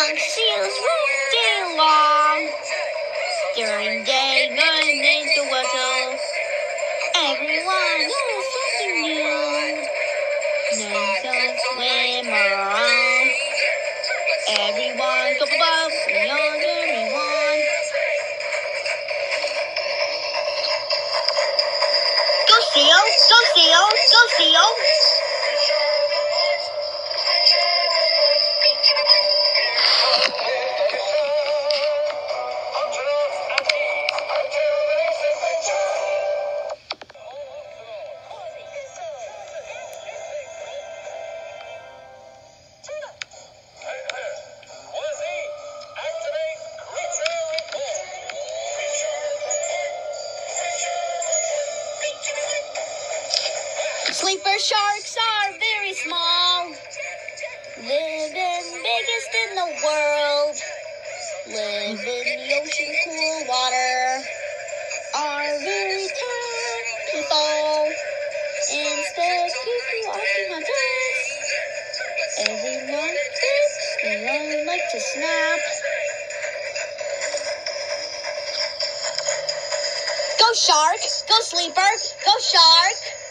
long seals all day long. During day, going into water. Everyone knows something new. None can swim around. Everyone go above beyond everyone. Go seal, go seal, go seal. Sleeper sharks are very small, living biggest in the world, live in the ocean cool water, are very tactical, instead people often hunt us. Everyone thinks they run like to snap. Go shark, go sleeper, go shark.